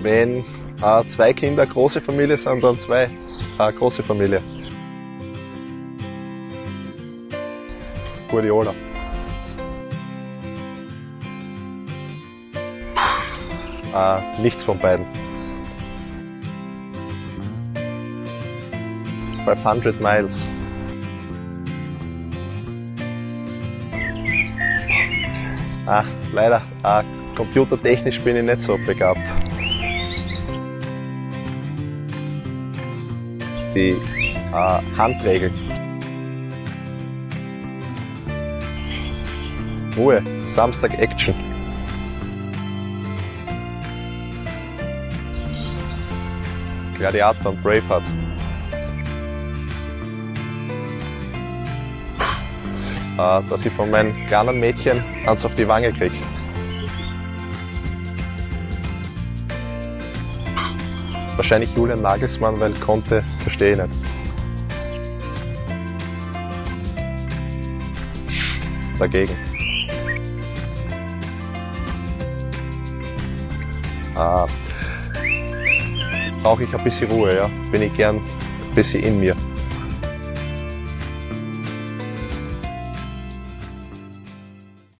Wenn zwei Kinder große Familie sind, dann zwei große Familie. Guardiola. Nichts von beiden. 500 Miles. Leider, computertechnisch bin ich nicht so begabt. Die Handregeln. Ruhe, Samstag Action. Gladiator und Braveheart. Dass ich von meinem kleinen Mädchen eins auf die Wange krieg. Wahrscheinlich Julian Nagelsmann, weil konnte, verstehe ich nicht. Dagegen. Brauche ich ein bisschen Ruhe, ja. Bin ich gern ein bisschen in mir.